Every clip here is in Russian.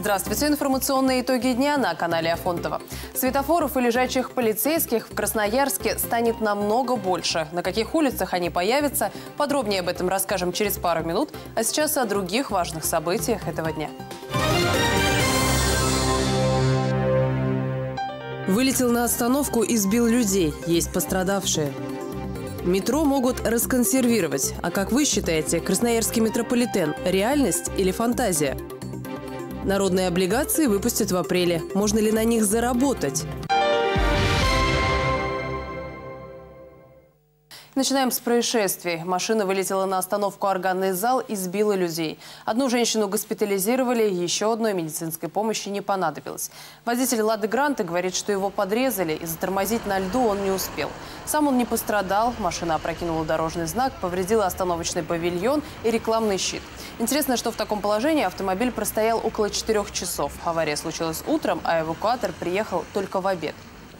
Здравствуйте. Информационные итоги дня на канале Афонтова. Светофоров и лежачих полицейских в Красноярске станет намного больше. На каких улицах они появятся? Подробнее об этом расскажем через пару минут. А сейчас о других важных событиях этого дня. Вылетел на остановку и сбил людей. Есть пострадавшие. Метро могут расконсервировать. А как вы считаете, красноярский метрополитен – реальность или фантазия? Народные облигации выпустят в апреле. Можно ли на них заработать? Начинаем с происшествий. Машина вылетела на остановку «Органный зал» и сбила людей. Одну женщину госпитализировали, еще одной медицинской помощи не понадобилось. Водитель «Лады Гранты» говорит, что его подрезали, и затормозить на льду он не успел. Сам он не пострадал. Машина опрокинула дорожный знак, повредила остановочный павильон и рекламный щит. Интересно, что в таком положении автомобиль простоял около 4 часов. Авария случилась утром, а эвакуатор приехал только в обед.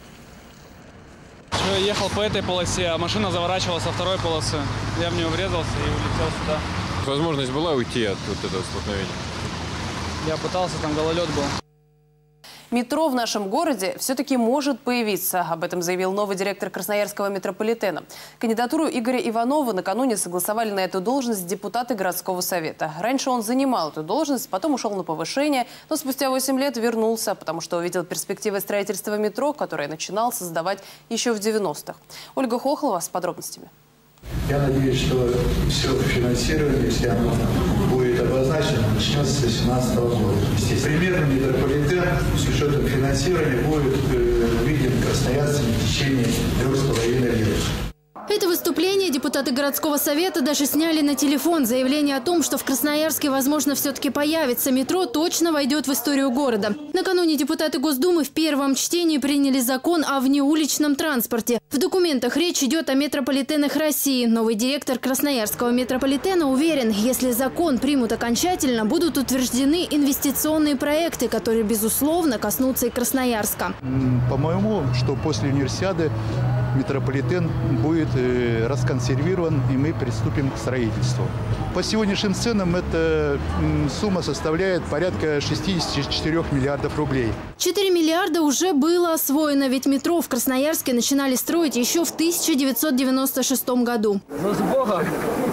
Я ехал по этой полосе, а машина заворачивала со второй полосы. Я в нее врезался и улетел сюда. Возможность была уйти от этого столкновения? Я пытался, там гололед был. Метро в нашем городе все-таки может появиться. Об этом заявил новый директор Красноярского метрополитена. Кандидатуру Игоря Иванова накануне согласовали на эту должность депутаты городского совета. Раньше он занимал эту должность, потом ушел на повышение, но спустя 8 лет вернулся, потому что увидел перспективы строительства метро, которое начинал создавать еще в 90-х. Ольга Хохлова с подробностями. Я надеюсь, что все финансирование, если оно будет обозначено, начнется с 2018 года. Примерно метрополитен с учетом финансирования будет виден красноярцами в течение 3,5 лет. Это выступление депутаты городского совета даже сняли на телефон. Заявление о том, что в Красноярске, возможно, все-таки появится метро, точно войдет в историю города. Накануне депутаты Госдумы в первом чтении приняли закон о внеуличном транспорте. В документах речь идет о метрополитенах России. Новый директор Красноярского метрополитена уверен, если закон примут окончательно, будут утверждены инвестиционные проекты, которые, безусловно, коснутся и Красноярска. По-моему, что после универсиады метрополитен будет расконсервирован, и мы приступим к строительству. По сегодняшним ценам эта сумма составляет порядка 64 миллиардов рублей. 4 миллиарда уже было освоено, ведь метро в Красноярске начинали строить еще в 1996 году. Ну, с Богом!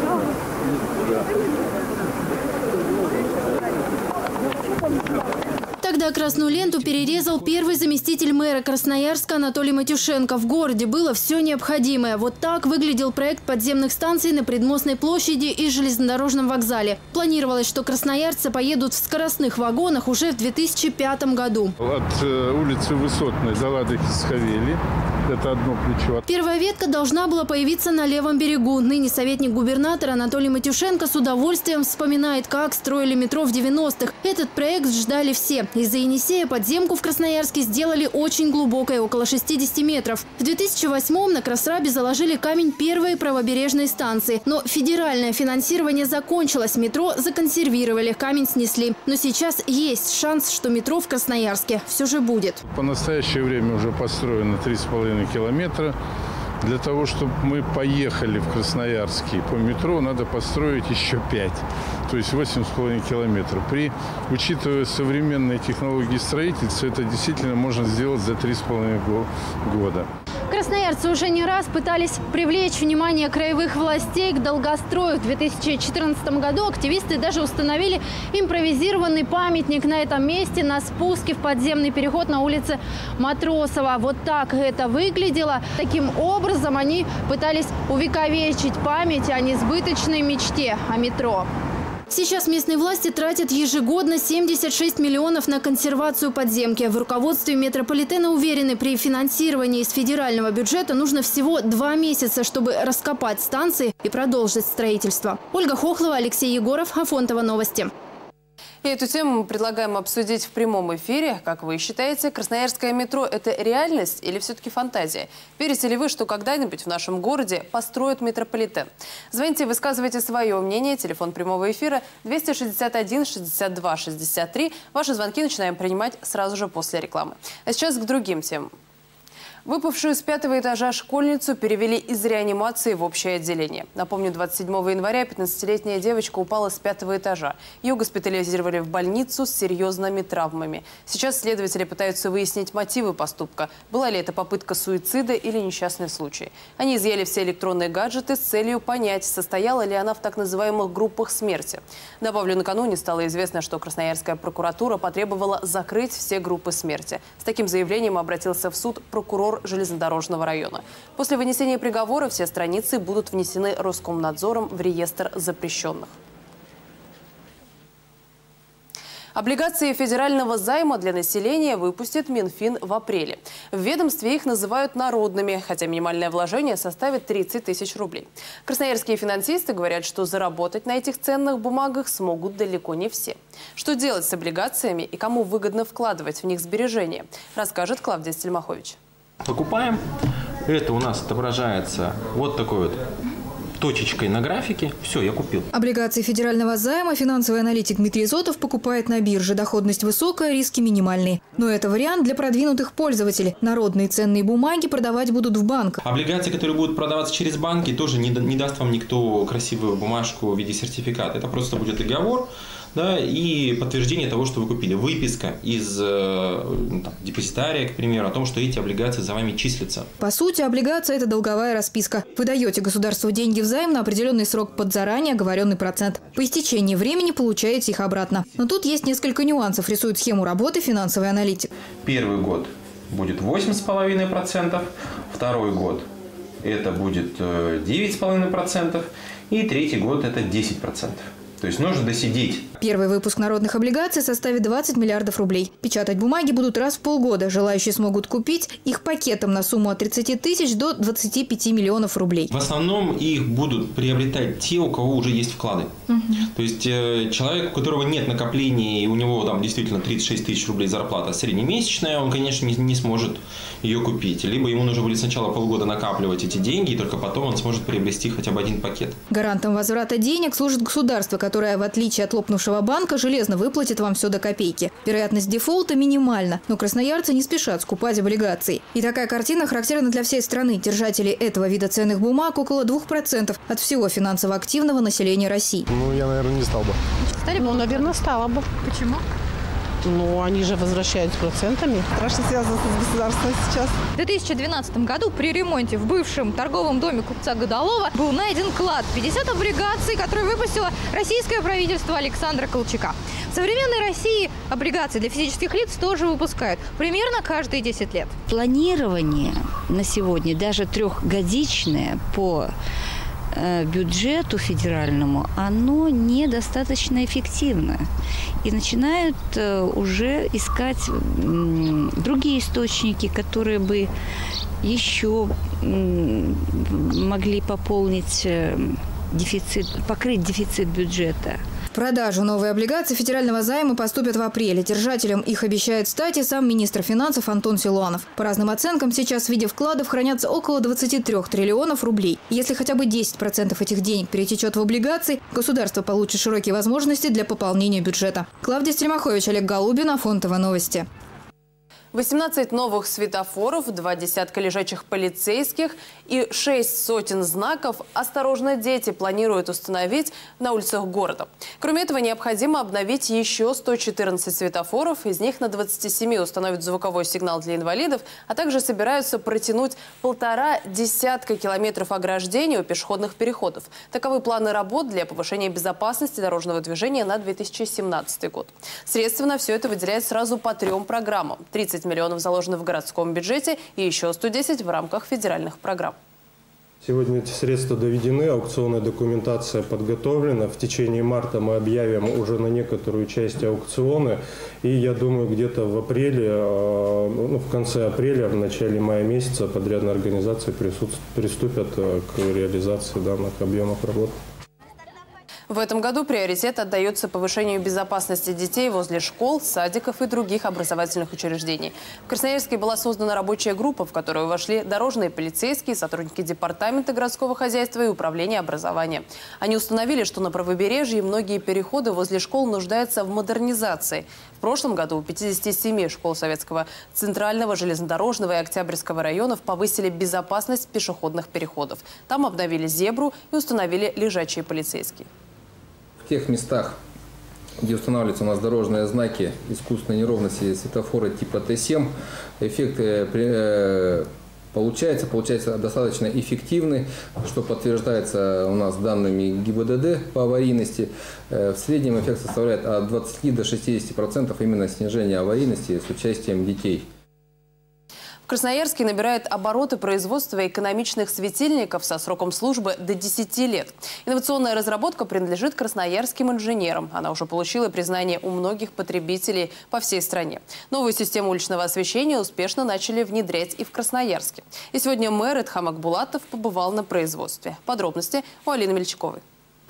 Тогда красную ленту перерезал первый заместитель мэра Красноярска Анатолий Матюшенко. В городе было все необходимое. Вот так выглядел проект подземных станций на Предмостной площади и железнодорожном вокзале. Планировалось, что красноярцы поедут в скоростных вагонах уже в 2005 году. От улицы Высотной до Лады Кисхавели. Это одно плечо. Первая ветка должна была появиться на левом берегу. Ныне советник губернатора Анатолий Матюшенко с удовольствием вспоминает, как строили метро в 90-х. Этот проект ждали все. Из-за Енисея подземку в Красноярске сделали очень глубокой, около 60 метров. В 2008-м на Красрабе заложили камень первой правобережной станции. Но федеральное финансирование закончилось, метро законсервировали, камень снесли. Но сейчас есть шанс, что метро в Красноярске все же будет. По настоящее время уже построено 3,5 километра. Для того, чтобы мы поехали в Красноярске по метро, надо построить еще 5, то есть 8,5 километров. Учитывая современные технологии строительства, это действительно можно сделать за 3,5 года. Красноярцы уже не раз пытались привлечь внимание краевых властей к долгострою. В 2014 году активисты даже установили импровизированный памятник на этом месте на спуске в подземный переход на улице Матросова. Вот так это выглядело. Таким образом они пытались увековечить память о несбыточной мечте о метро. Сейчас местные власти тратят ежегодно 76 миллионов на консервацию подземки. В руководстве метрополитена уверены, при финансировании из федерального бюджета нужно всего 2 месяца, чтобы раскопать станции и продолжить строительство. Ольга Хохлова, Алексей Егоров, Афонтова, новости. И эту тему мы предлагаем обсудить в прямом эфире. Как вы считаете, красноярское метро – это реальность или все-таки фантазия? Верите ли вы, что когда-нибудь в нашем городе построят метрополитен? Звоните, высказывайте свое мнение. Телефон прямого эфира 261 62 63. Ваши звонки начинаем принимать сразу же после рекламы. А сейчас к другим темам. Выпавшую с 5-го этажа школьницу перевели из реанимации в общее отделение. Напомню, 27 января 15-летняя девочка упала с 5-го этажа. Ее госпитализировали в больницу с серьезными травмами. Сейчас следователи пытаются выяснить мотивы поступка. Была ли это попытка суицида или несчастный случай. Они изъяли все электронные гаджеты с целью понять, состояла ли она в так называемых группах смерти. Добавлю, накануне стало известно, что Красноярская прокуратура потребовала закрыть все группы смерти. С таким заявлением обратился в суд прокурор железнодорожного района. После вынесения приговора все страницы будут внесены Роскомнадзором в реестр запрещенных. Облигации федерального займа для населения выпустит Минфин в апреле. В ведомстве их называют народными, хотя минимальное вложение составит 30 тысяч рублей. Красноярские финансисты говорят, что заработать на этих ценных бумагах смогут далеко не все. Что делать с облигациями и кому выгодно вкладывать в них сбережения, расскажет Клавдия Стельмахович. Покупаем. Это у нас отображается вот такой вот точечкой на графике. Все, я купил. Облигации федерального займа финансовый аналитик Дмитрий Зотов покупает на бирже. Доходность высокая, риски минимальные. Но это вариант для продвинутых пользователей. Народные ценные бумаги продавать будут в банках. Облигации, которые будут продаваться через банки, тоже не даст вам никто красивую бумажку в виде сертификата. Это просто будет договор, да, и подтверждение того, что вы купили. Выписка из депозитария, к примеру, о том, что эти облигации за вами числятся. По сути, облигация – это долговая расписка. Вы даете государству деньги взаймы на определенный срок под заранее оговоренный процент. По истечении времени получаете их обратно. Но тут есть несколько нюансов, рисует схему работы финансовый аналитик. Первый год будет 8,5%, второй год это будет 9,5%, и третий год это 10%. То есть нужно досидеть. Первый выпуск народных облигаций составит 20 миллиардов рублей. Печатать бумаги будут раз в полгода. Желающие смогут купить их пакетом на сумму от 30 тысяч до 25 миллионов рублей. В основном их будут приобретать те, у кого уже есть вклады. То есть человек, у которого нет накоплений, и у него там действительно 36 тысяч рублей зарплата среднемесячная, он, конечно, не сможет ее купить. Либо ему нужно будет сначала полгода накапливать эти деньги, и только потом он сможет приобрести хотя бы один пакет. Гарантом возврата денег служит государство, которое, в отличие от лопнувшего банка, железно выплатит вам все до копейки. Вероятность дефолта минимальна, но красноярцы не спешат скупать облигации. И такая картина характерна для всей страны. Держатели этого вида ценных бумаг около 2% от всего финансово активного населения России. Ну, я, наверное, не стал бы. Ну, наверное, стала бы. Почему? Ну, они же возвращают с процентами. Страшно связано с государством сейчас. В 2012 году при ремонте в бывшем торговом доме купца Годолова был найден клад 50 облигаций, которые выпустило российское правительство Александра Колчака. В современной России облигации для физических лиц тоже выпускают примерно каждые 10 лет. Планирование на сегодня, даже трехгодичное по бюджету федеральному, оно недостаточно эффективно. И начинают уже искать другие источники, которые бы еще могли пополнить дефицит, покрыть дефицит бюджета. В продажу новые облигации федерального займа поступят в апреле. Держателем их обещает стать и сам министр финансов Антон Силуанов. По разным оценкам, сейчас в виде вкладов хранятся около 23 триллионов рублей. Если хотя бы 10% этих денег перетечет в облигации, государство получит широкие возможности для пополнения бюджета. Клавдия Стельмахович, Олег Голубин, Афон ТВ Новости. 18 новых светофоров, 2 десятка лежачих полицейских и 6 сотен знаков «Осторожно, дети» планируют установить на улицах города. Кроме этого, необходимо обновить еще 114 светофоров. Из них на 27 установят звуковой сигнал для инвалидов, а также собираются протянуть 1,5 десятка километров ограждения у пешеходных переходов. Таковы планы работ для повышения безопасности дорожного движения на 2017 год. Средства на все это выделяют сразу по 3 программам. 30 миллионов заложено в городском бюджете и еще 110 в рамках федеральных программ. Сегодня эти средства доведены, аукционная документация подготовлена. В течение марта мы объявим уже на некоторую часть аукционы. И я думаю, где-то в апреле, в конце апреля, в начале мая месяца подрядные организации приступят к реализации данных объемов работ. В этом году приоритет отдается повышению безопасности детей возле школ, садиков и других образовательных учреждений. В Красноярске была создана рабочая группа, в которую вошли дорожные полицейские, сотрудники департамента городского хозяйства и управления образования. Они установили, что на правобережье многие переходы возле школ нуждаются в модернизации. В прошлом году у 57 школ Советского, Центрального, Железнодорожного и Октябрьского районов повысили безопасность пешеходных переходов. Там обновили зебру и установили лежачие полицейские. В тех местах, где устанавливаются у нас дорожные знаки искусственной неровности светофора типа Т7, эффект получается достаточно эффективный, что подтверждается у нас данными ГИБДД по аварийности. В среднем эффект составляет от 20 до 60% именно снижения аварийности с участием детей. В Красноярске набирает обороты производства экономичных светильников со сроком службы до 10 лет. Инновационная разработка принадлежит красноярским инженерам. Она уже получила признание у многих потребителей по всей стране. Новую систему уличного освещения успешно начали внедрять и в Красноярске. И сегодня мэр Эдхам Акбулатов побывал на производстве. Подробности у Алины Мельчаковой.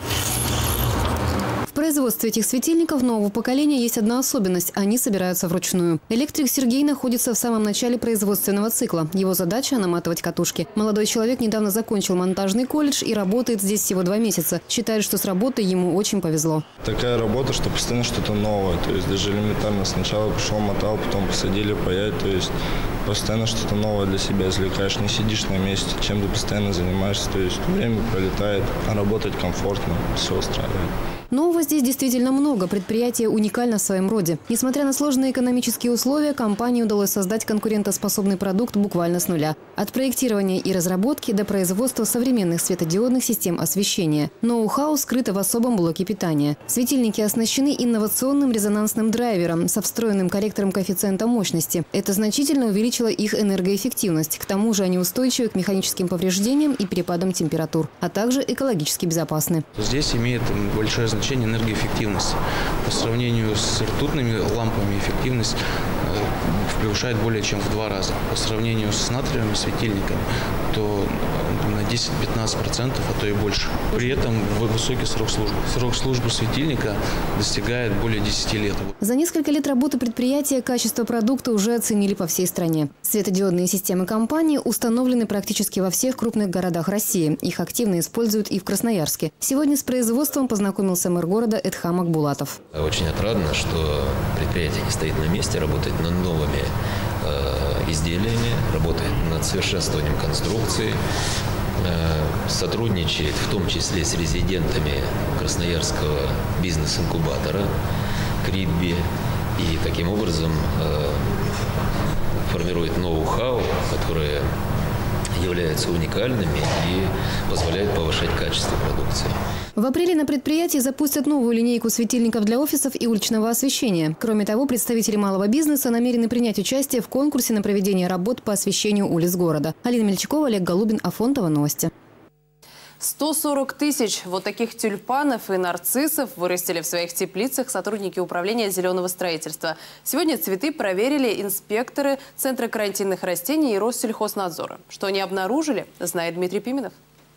В производстве этих светильников нового поколения есть одна особенность – они собираются вручную. Электрик Сергей находится в самом начале производственного цикла. Его задача – наматывать катушки. Молодой человек недавно закончил монтажный колледж и работает здесь всего 2 месяца. Считает, что с работой ему очень повезло. Такая работа, что постоянно что-то новое. То есть даже элементарно сначала пришел, мотал, потом посадили паять. То есть постоянно что-то новое для себя извлекаешь. Не сидишь на месте, чем ты постоянно занимаешься. То есть время пролетает, а работать комфортно, все устраивает. Нового здесь действительно много. Предприятие уникально в своем роде. Несмотря на сложные экономические условия, компании удалось создать конкурентоспособный продукт буквально с нуля. От проектирования и разработки до производства современных светодиодных систем освещения. Ноу-хау скрыто в особом блоке питания. Светильники оснащены инновационным резонансным драйвером со встроенным корректором коэффициента мощности. Это значительно увеличило их энергоэффективность. К тому же они устойчивы к механическим повреждениям и перепадам температур, а также экологически безопасны. Здесь имеет большое значение энергоэффективность. По сравнению с ртутными лампами эффективность превышает более чем в 2 раза. По сравнению с натриевыми светильниками, то на 10-15%, а то и больше. При этом высокий срок службы. Срок службы светильника достигает более 10 лет. За несколько лет работы предприятия качество продукта уже оценили по всей стране. Светодиодные системы компании установлены практически во всех крупных городах России. Их активно используют и в Красноярске. Сегодня с производством познакомился мэр города Эдхам Акбулатов. Очень отрадно, что предприятие не стоит на месте, работает над новыми изделиями, работает над совершенствованием конструкции, сотрудничает в том числе с резидентами Красноярского бизнес-инкубатора КРИТБИ и таким образом формирует ноу-хау, которые являются уникальными и позволяют повышать качество продукции. В апреле на предприятии запустят новую линейку светильников для офисов и уличного освещения. Кроме того, представители малого бизнеса намерены принять участие в конкурсе на проведение работ по освещению улиц города. Алина Мельчакова, Олег Голубин, Афонтова, новости. 140 тысяч вот таких тюльпанов и нарциссов вырастили в своих теплицах сотрудники управления зеленого строительства. Сегодня цветы проверили инспекторы Центра карантинных растений и Россельхознадзора. Что они обнаружили, знает Дмитрий Пименов.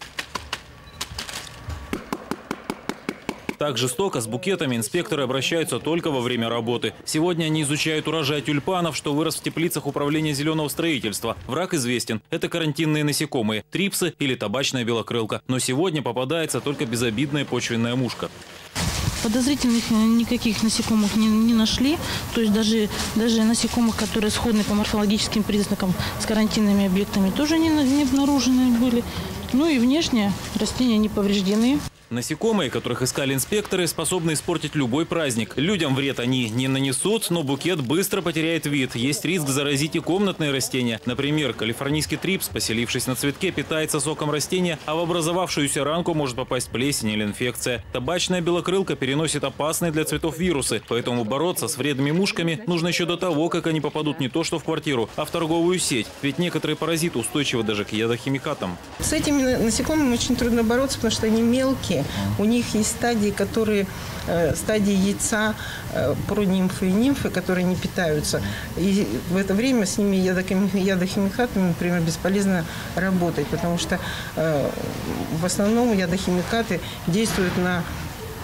Так жестоко с букетами инспекторы обращаются только во время работы. Сегодня они изучают урожай тюльпанов, что вырос в теплицах управления зеленого строительства. Враг известен. Это карантинные насекомые, трипсы или табачная белокрылка. Но сегодня попадается только безобидная почвенная мушка. Подозрительных никаких насекомых не нашли. То есть даже насекомых, которые сходны по морфологическим признакам с карантинными объектами, тоже не обнаружены были. Ну и внешне растения не повреждены. Насекомые, которых искали инспекторы, способны испортить любой праздник. Людям вред они не нанесут, но букет быстро потеряет вид. Есть риск заразить и комнатные растения. Например, калифорнийский трипс, поселившись на цветке, питается соком растения, а в образовавшуюся ранку может попасть плесень или инфекция. Табачная белокрылка переносит опасные для цветов вирусы, поэтому бороться с вредными мушками нужно еще до того, как они попадут не то что в квартиру, а в торговую сеть. Ведь некоторые паразиты устойчивы даже к ядохимикатам. С этими насекомыми очень трудно бороться, потому что они мелкие. У них есть стадии, стадии яйца, пронимфы и нимфы, которые не питаются. И в это время с ними ядохимикатами, например, бесполезно работать, потому что в основном ядохимикаты действуют на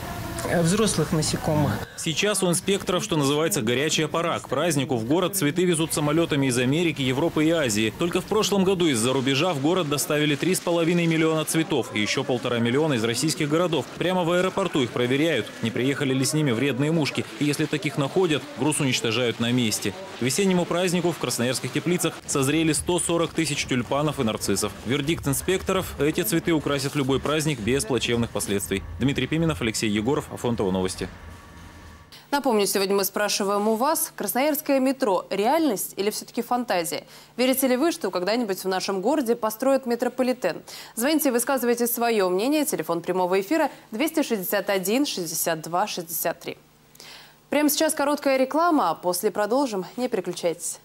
взрослых насекомых. Сейчас у инспекторов, что называется, горячая пора. К празднику в город цветы везут самолетами из Америки, Европы и Азии. Только в прошлом году из-за рубежа в город доставили 3,5 миллиона цветов и еще 1,5 миллиона из российских городов. Прямо в аэропорту их проверяют, не приехали ли с ними вредные мушки. И если таких находят, груз уничтожают на месте. К весеннему празднику в красноярских теплицах созрели 140 тысяч тюльпанов и нарциссов. Вердикт инспекторов – эти цветы украсят любой праздник без плачевных последствий. Дмитрий Пименов, Алексей Егоров, Афонтово новости. Напомню, сегодня мы спрашиваем у вас, красноярское метро – реальность или все-таки фантазия? Верите ли вы, что когда-нибудь в нашем городе построят метрополитен? Звоните и высказывайте свое мнение. Телефон прямого эфира 261 62 63. Прямо сейчас короткая реклама, а после продолжим. Не переключайтесь.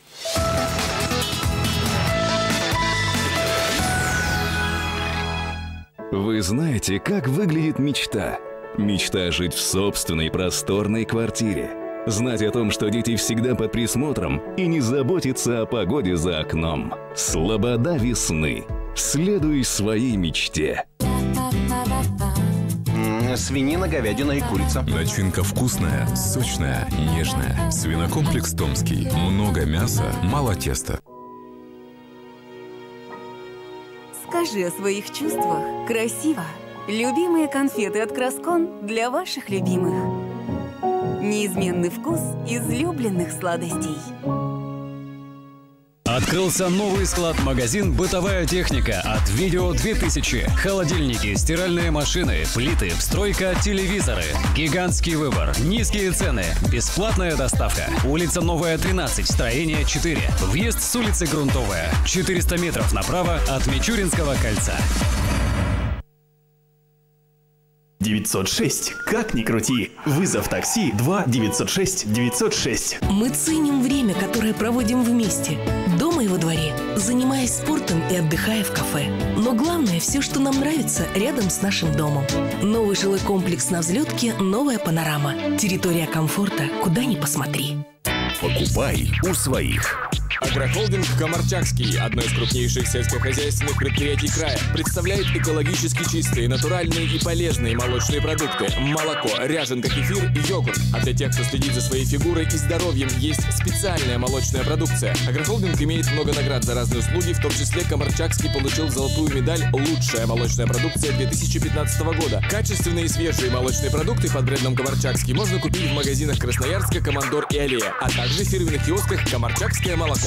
Вы знаете, как выглядит мечта? Мечта жить в собственной просторной квартире. Знать о том, что дети всегда под присмотром и не заботиться о погоде за окном. Слобода весны. Следуй своей мечте. Свинина, говядина и курица. Начинка вкусная, сочная, нежная. Свинокомплекс Томский. Много мяса, мало теста. Скажи о своих чувствах красиво. Любимые конфеты от Краскон для ваших любимых. Неизменный вкус излюбленных сладостей. Открылся новый склад-магазин «Бытовая техника» от Видео 2000. Холодильники, стиральные машины, плиты, встройка, телевизоры. Гигантский выбор, низкие цены, бесплатная доставка. Улица Новая, 13, строение 4. Въезд с улицы Грунтовая. 400 метров направо от Мичуринского кольца. 906. Как ни крути. Вызов такси 2 906 906. Мы ценим время, которое проводим вместе. Дома и во дворе, занимаясь спортом и отдыхая в кафе. Но главное, все, что нам нравится, рядом с нашим домом. Новый жилой комплекс на Взлетке, новая панорама. Территория комфорта, куда ни посмотри. Покупай у своих. Агрохолдинг «Комарчакский», одно из крупнейших сельскохозяйственных предприятий края, представляет экологически чистые, натуральные и полезные молочные продукты. Молоко, ряженка, кефир и йогурт. А для тех, кто следит за своей фигурой и здоровьем, есть специальная молочная продукция. Агрохолдинг имеет много наград за разные услуги, в том числе «Комарчакский» получил золотую медаль «Лучшая молочная продукция 2015 года». Качественные и свежие молочные продукты под брендом «Комарчакский» можно купить в магазинах Красноярска, Командор и Аллея, а также в фирменных киосках «Комарчакское молоко».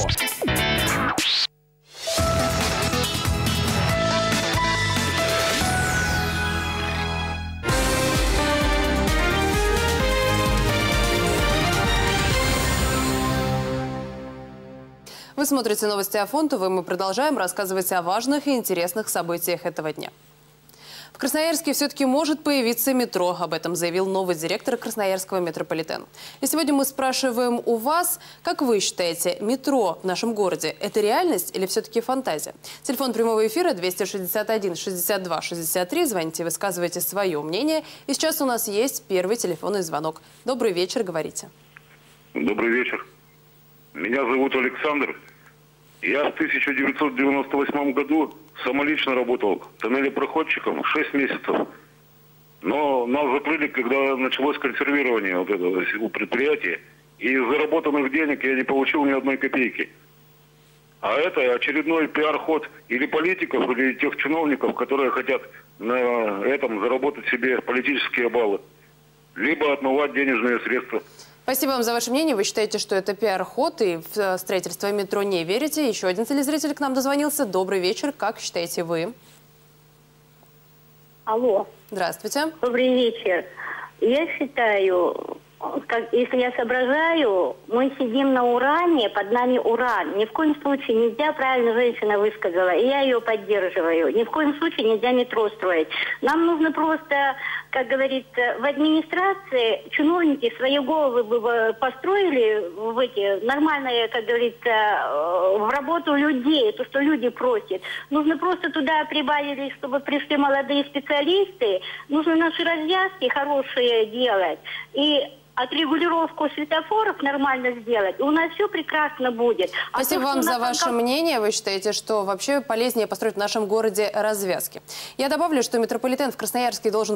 Вы смотрите новости Афонтово, и мы продолжаем рассказывать о важных и интересных событиях этого дня. В Красноярске все-таки может появиться метро. Об этом заявил новый директор Красноярского метрополитена. И сегодня мы спрашиваем у вас, как вы считаете, метро в нашем городе – это реальность или все-таки фантазия? Телефон прямого эфира 261 62 63. Звоните, высказывайте свое мнение. И сейчас у нас есть первый телефонный звонок. Добрый вечер, говорите. Добрый вечер. Меня зовут Александр. Я в 1998 году самолично работал тоннелепроходчиком 6 месяцев. Но нас закрыли, когда началось консервирование вот этого всего предприятия. И из заработанных денег я не получил ни одной копейки. А это очередной пиар-ход или политиков, или тех чиновников, которые хотят на этом заработать себе политические баллы. Либо отмывать денежные средства. Спасибо вам за ваше мнение. Вы считаете, что это пиар-ход и в строительство метро не верите? Еще один телезритель к нам дозвонился. Добрый вечер. Как считаете вы? Алло. Здравствуйте. Добрый вечер. Я считаю, если я соображаю, мы сидим на уране, под нами уран. Ни в коем случае нельзя, правильно женщина высказала, и я ее поддерживаю. Ни в коем случае нельзя метро строить. Нам нужно просто, как говорится, в администрации чиновники свои головы бы построили в эти нормальные, как говорится, в работу людей, то, что люди просят. Нужно просто туда прибавили, чтобы пришли молодые специалисты. Нужно наши развязки хорошие делать. И отрегулировку светофоров нормально сделать, и у нас все прекрасно будет. Спасибо вам за ваше мнение. Вы считаете, что вообще полезнее построить в нашем городе развязки. Я добавлю, что метрополитен в Красноярске должен был стать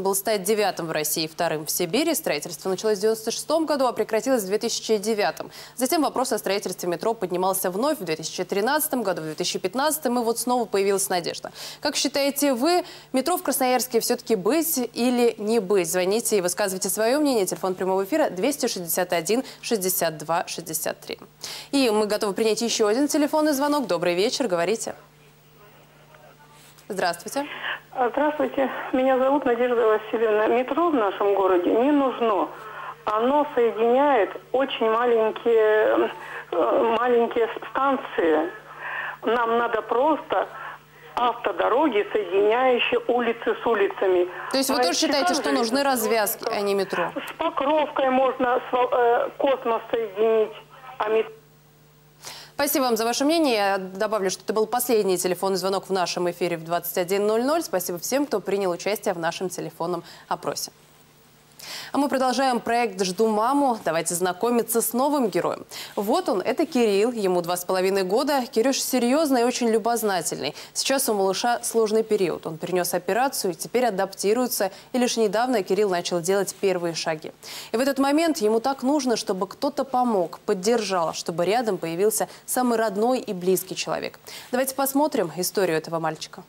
9-м в России, 2-м в Сибири. Строительство началось в 1996 году, а прекратилось в 2009. Затем вопрос о строительстве метро поднимался вновь в 2013 году, в 2015, и вот снова появилась надежда. Как считаете вы, метро в Красноярске все-таки быть или не быть? Звоните и высказывайте свое мнение. Телефон прямого эфира 261 62 63. И мы готовы принять еще один телефонный звонок. Добрый вечер, говорите. Здравствуйте. Здравствуйте. Меня зовут Надежда Васильевна. Метро в нашем городе не нужно. Оно соединяет очень маленькие станции. Нам надо просто автодороги, соединяющие улицы с улицами. То есть вы тоже считаете, что нужны развязки, а не метро? С Покровкой можно космос соединить, а метро... Спасибо вам за ваше мнение. Я добавлю, что это был последний телефонный звонок в нашем эфире в 21:00. Спасибо всем, кто принял участие в нашем телефонном опросе. А мы продолжаем проект «Жду маму». Давайте знакомиться с новым героем. Вот он, это Кирилл, ему 2,5 года. Кирюш серьезный и очень любознательный. Сейчас у малыша сложный период. Он перенес операцию и теперь адаптируется. И лишь недавно Кирилл начал делать первые шаги. И в этот момент ему так нужно, чтобы кто-то помог, поддержал, чтобы рядом появился самый родной и близкий человек. Давайте посмотрим историю этого мальчика.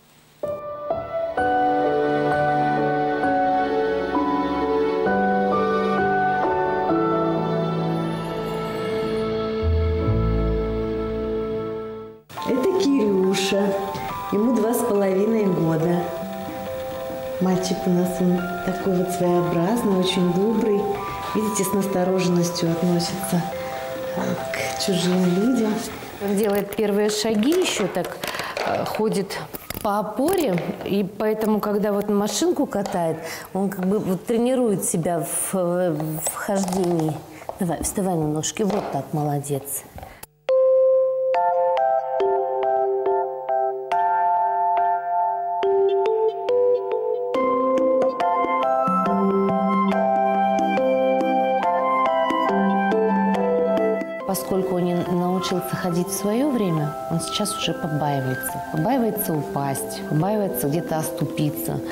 Это Кирюша, ему 2,5 года. Мальчик у нас он такой вот своеобразный, очень добрый. Видите, с настороженностью относится к чужим людям. Он делает первые шаги, еще так ходит по опоре, и поэтому, когда вот машинку катает, он как бы вот тренирует себя в хождении. Давай, вставай на ножки, вот так, молодец. Поскольку он не научился ходить в свое время, он сейчас уже побаивается. Побаивается упасть, побаивается где-то оступиться.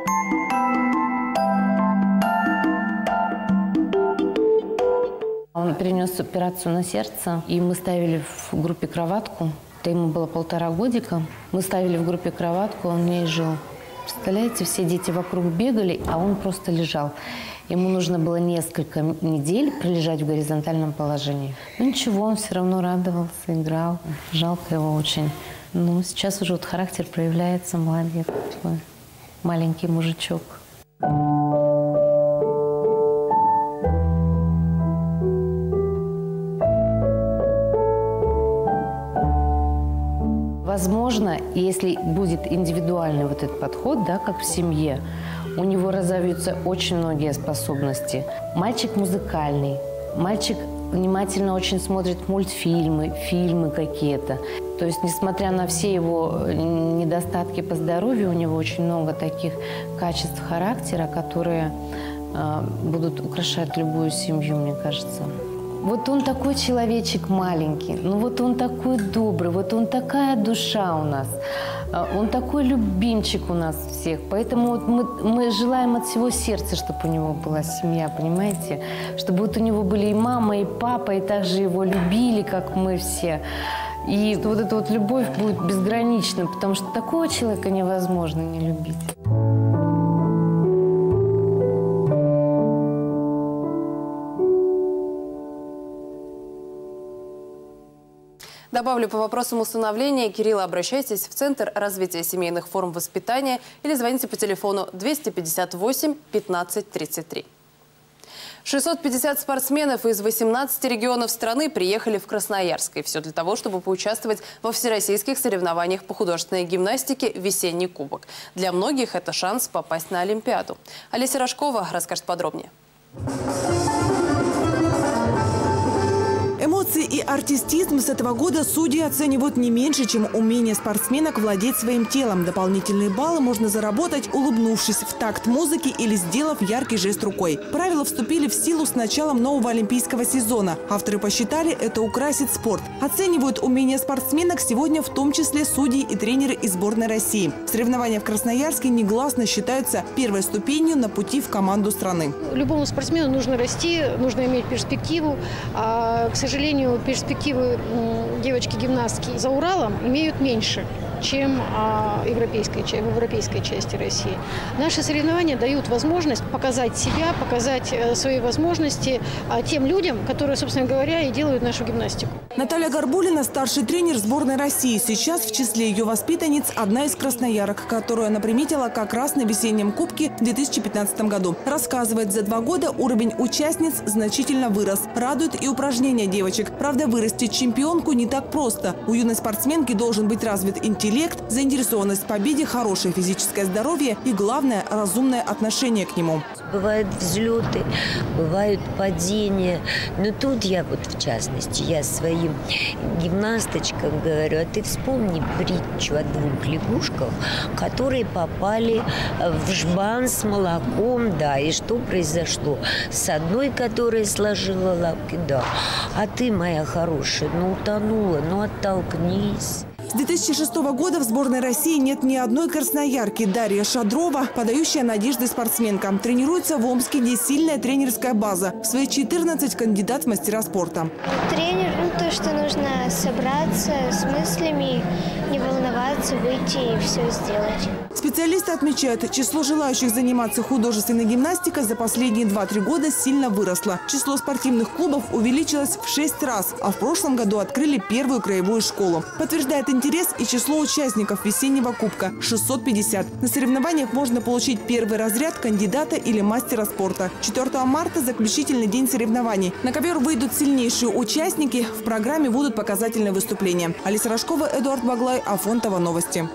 Он перенес операцию на сердце, и мы ставили в группе кроватку. Это ему было 1,5 годика. Мы ставили в группе кроватку, он в ней жил. Представляете, все дети вокруг бегали, а он просто лежал. Ему нужно было несколько недель пролежать в горизонтальном положении. Но ничего, он все равно радовался, играл. Жалко его очень. Но сейчас уже вот характер проявляется, молодец такой маленький мужичок. Возможно, если будет индивидуальный вот этот подход, да, как в семье, у него разовьются очень многие способности. Мальчик музыкальный, мальчик внимательно очень смотрит мультфильмы, фильмы какие-то. То есть, несмотря на все его недостатки по здоровью, у него очень много таких качеств характера, которые будут украшать любую семью, мне кажется. Вот он такой человечек маленький, ну вот он такой добрый, вот он такая душа у нас, он такой любимчик у нас всех. Поэтому вот мы желаем от всего сердца, чтобы у него была семья, понимаете? Чтобы вот у него были и мама, и папа, и также его любили, как мы все. И вот эта вот любовь будет безгранична, потому что такого человека невозможно не любить. Добавлю, по вопросам усыновления Кирилла обращайтесь в Центр развития семейных форм воспитания или звоните по телефону 258 15 33. 650 спортсменов из 18 регионов страны приехали в Красноярск. И все для того, чтобы поучаствовать во всероссийских соревнованиях по художественной гимнастике «Весенний кубок». Для многих это шанс попасть на Олимпиаду. Олеся Рожкова расскажет подробнее. Эмоции и артистизм с этого года судьи оценивают не меньше, чем умение спортсменок владеть своим телом. Дополнительные баллы можно заработать, улыбнувшись в такт музыки или сделав яркий жест рукой. Правила вступили в силу с началом нового олимпийского сезона. Авторы посчитали, это украсит спорт. Оценивают умение спортсменок сегодня в том числе судьи и тренеры из сборной России. Соревнования в Красноярске негласно считаются первой ступенью на пути в команду страны. Любому спортсмену нужно расти, нужно иметь перспективу. А, к сожалению, перспективы девочки-гимнастки за Уралом имеют меньше, чем в европейской части России. Наши соревнования дают возможность показать себя, показать свои возможности тем людям, которые, собственно говоря, и делают нашу гимнастику. Наталья Горбулина – старший тренер сборной России. Сейчас в числе ее воспитанниц одна из красноярок, которую она приметила как раз на весеннем кубке в 2015 году. Рассказывает, за 2 года уровень участниц значительно вырос. Радует и упражнения девочек. Правда, вырастить чемпионку не так просто. У юной спортсменки должен быть развит интеллект, заинтересованность в победе, хорошее физическое здоровье и, главное, разумное отношение к нему. Бывают взлеты, бывают падения. Но тут я вот, в частности, я своим гимнасточкам говорю, а ты вспомни притчу о 2 лягушках, которые попали в жбан с молоком, да, и что произошло? С одной, которая сложила лапки, да, а ты, моя хорошая, ну утонула, ну оттолкнись. С 2006 года в сборной России нет ни одной красноярки. Дарья Шадрова – подающая надежды спортсменка. Тренируется в Омске, где сильная тренерская база. В свои 14 кандидат в мастера спорта. Тренер, то, что нужно собраться с мыслями, не волноваться, выйти и все сделать. Специалисты отмечают, число желающих заниматься художественной гимнастикой за последние 2-3 года сильно выросло. Число спортивных клубов увеличилось в 6 раз, а в прошлом году открыли первую краевую школу. Подтверждает интерес и число участников весеннего кубка – 650. На соревнованиях можно получить первый разряд кандидата или мастера спорта. 4 марта – заключительный день соревнований. На ковер выйдут сильнейшие участники. В программе будут показательные выступления. Алиса Рожкова, Эдуард Баглай, Афонтова, новости.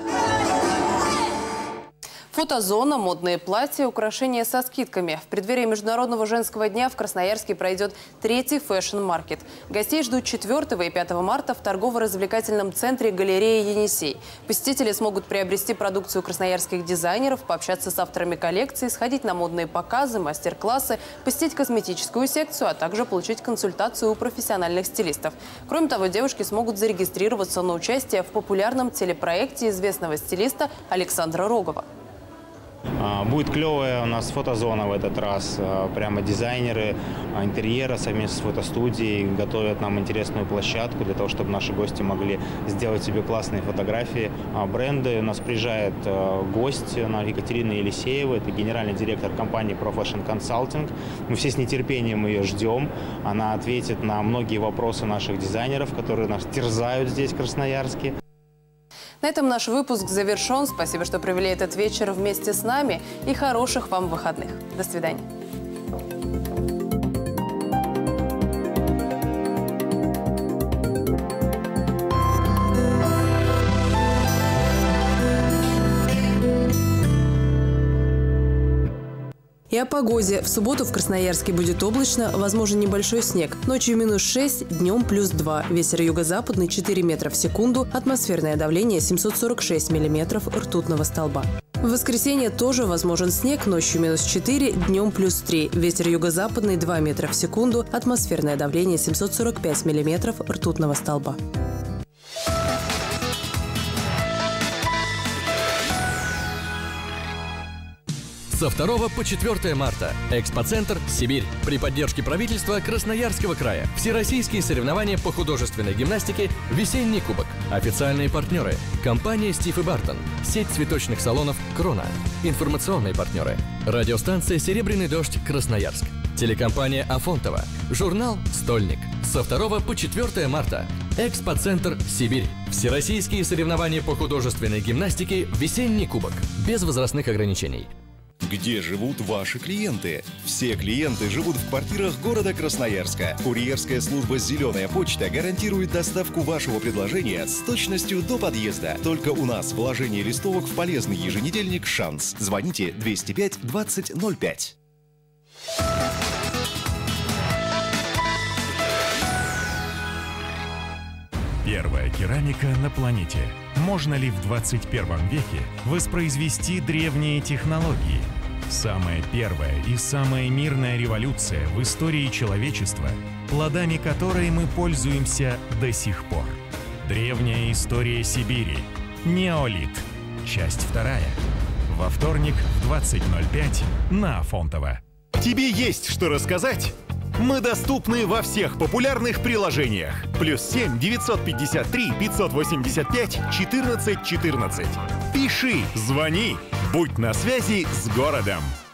Фотозона, модные платья, украшения со скидками. В преддверии Международного женского дня в Красноярске пройдет 3-й фэшн-маркет. Гостей ждут 4 и 5 марта в торгово-развлекательном центре галереи «Енисей». Посетители смогут приобрести продукцию красноярских дизайнеров, пообщаться с авторами коллекции, сходить на модные показы, мастер-классы, посетить косметическую секцию, а также получить консультацию у профессиональных стилистов. Кроме того, девушки смогут зарегистрироваться на участие в популярном телепроекте известного стилиста Александра Рогова. Будет клевая у нас фотозона в этот раз. Прямо дизайнеры интерьера совместно с фотостудией готовят нам интересную площадку для того, чтобы наши гости могли сделать себе классные фотографии. Бренды. У нас приезжает гость Екатерина Елисеева. Это генеральный директор компании Pro Fashion Consulting. Мы все с нетерпением ее ждем. Она ответит на многие вопросы наших дизайнеров, которые нас терзают здесь, в Красноярске. На этом наш выпуск завершен. Спасибо, что провели этот вечер вместе с нами. И хороших вам выходных. До свидания. И о погоде. В субботу в Красноярске будет облачно, возможен небольшой снег. Ночью -6, днем +2. Ветер юго-западный 4 метра в секунду. Атмосферное давление 746 миллиметров ртутного столба. В воскресенье тоже возможен снег. Ночью -4, днем +3. Ветер юго-западный 2 метра в секунду. Атмосферное давление 745 миллиметров ртутного столба. Со 2 по 4 марта. Экспоцентр «Сибирь». При поддержке правительства Красноярского края. Всероссийские соревнования по художественной гимнастике «Весенний кубок». Официальные партнеры. Компания «Стив и Бартон». Сеть цветочных салонов «Крона». Информационные партнеры. Радиостанция «Серебряный дождь» Красноярск. Телекомпания «Афонтова». Журнал «Стольник». Со 2 по 4 марта. Экспоцентр «Сибирь». Всероссийские соревнования по художественной гимнастике «Весенний кубок». Без возрастных ограничений. Где живут ваши клиенты? Все клиенты живут в квартирах города Красноярска. Курьерская служба «Зеленая почта» гарантирует доставку вашего предложения с точностью до подъезда. Только у нас вложение листовок в полезный еженедельник «Шанс». Звоните 205 20 05. Первая керамика на планете. Можно ли в 21 веке воспроизвести древние технологии? Самая первая и самая мирная революция в истории человечества, плодами которой мы пользуемся до сих пор. Древняя история Сибири. Неолит. Часть 2. Во вторник в 20:05 на Афонтово. Тебе есть что рассказать? Мы доступны во всех популярных приложениях. +7 953 585 14 14. Пиши, звони, будь на связи с городом.